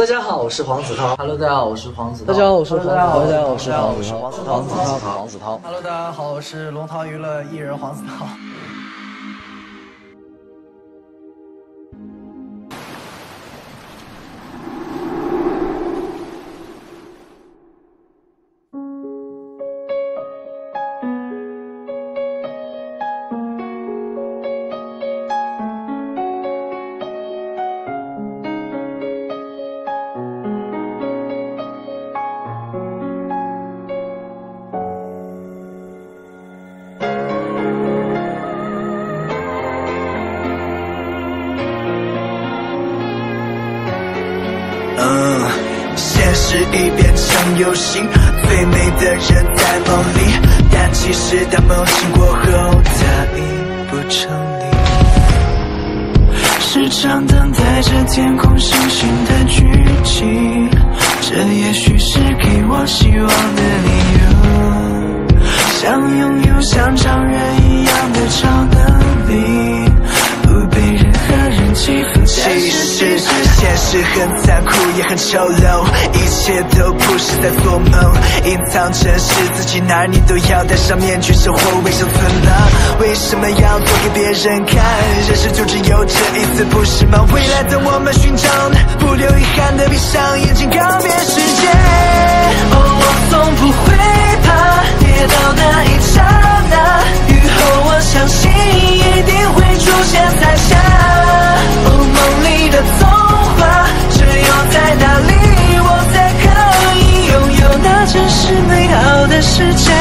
大家好，我是黄子韬。 Hello， 大家好，我是黄子韬。 大家好，我是黄子韬。 大家好， 我是黄子韬。 黄子韬。 Hello， 大家好，我是龙韬娱乐艺人黄子韬。 现实已变成游戏，最美的人在梦里，但其实当梦醒过后，它已不成立。时常等待着天空星星的聚集，这也许是给我希望的理由。想拥有像常人一样的超能力，不被任何人欺负。其实现实很残酷也很丑陋，一切都不是在做梦，隐藏真实自己，哪儿你都要戴上面具，生活为生存了，为什么要做给别人看？人生就只有这一次，不是吗？未来等我们寻找，不留遗憾的闭上眼睛告别世界。哦，我从不会怕跌倒那一刹那，雨后我相信一定会出现彩霞。哦，梦里的童话，只有在那里我才可以拥有那真实美好的世界。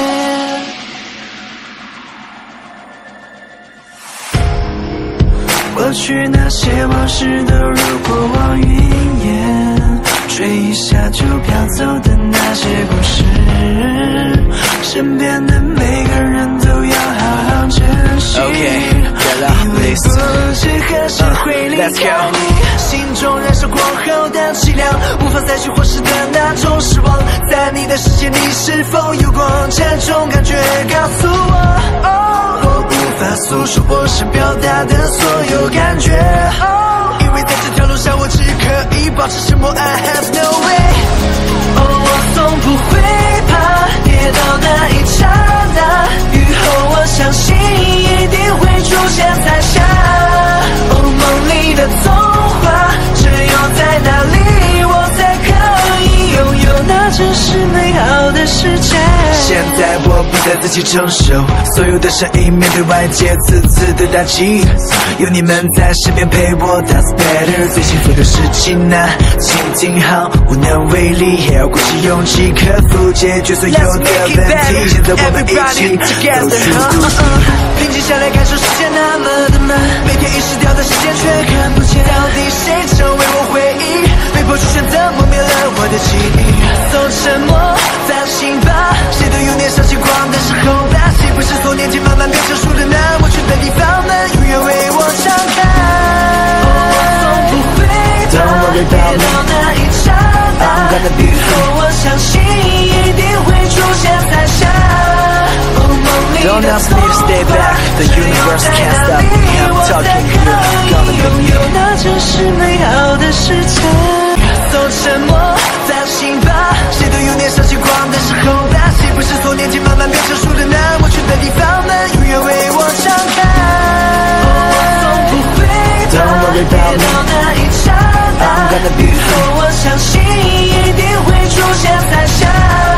过去那些往事都如过往云烟，吹一下就飘走的那些故事，身边的每个人都要好好珍惜。因为不知何时会离开你，心中燃烧过后的凄凉，无法再去或是的那种失望，在你的世界你是否有过这种感觉？告诉我，我无法诉说我想表达的所有感觉，因为在这条路上我只可以保持沉默。I have no way。 我从不会怕跌倒那一刹那，雨后我相信一定会出现彩霞。梦里的童话，只有在那里我才可以拥有那真实美好的世界。现在我不再自己承受所有的声音，面对外界次次的打击，有你们在身边陪我 ，That's better。最幸福的事情啊，倾听好，无能为力，也要鼓起勇气克服解决所有的问题。现在我们一起走出平静下来，感受时间那么的慢，每天遗失掉的时间却看不见，到底谁成为我回忆？被迫去选择磨灭了我的记忆，总沉默，放心吧，谁都有年少轻狂的时候吧，谁不是从年纪慢慢变成熟的呢？我去的地方们永远为我敞开。我从不会怕跌倒那一刹那，雨后我相信一定会出现彩霞。Don't ask me to stay back, the universe can't stop me. I'm talking here, gonna be 拥有那真实美好的世界。总沉默，放心吧，谁都有年少轻狂的时候吧，谁不是从年纪慢慢变成熟的呢？我去的地方们永远为我敞开。我从不会怕跌倒那一刹那，雨后我相信一定会出现彩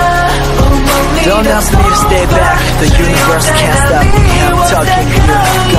霞。Don't ask me to stay back, the universe can't stop me. I'm talking here.